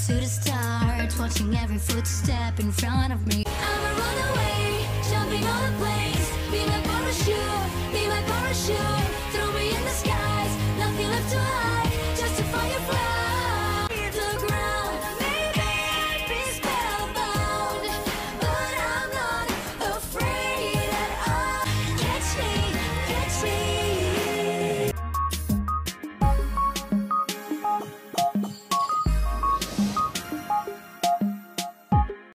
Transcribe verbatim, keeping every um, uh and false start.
to the stars, watching every footstep in front of me. I'm a runaway.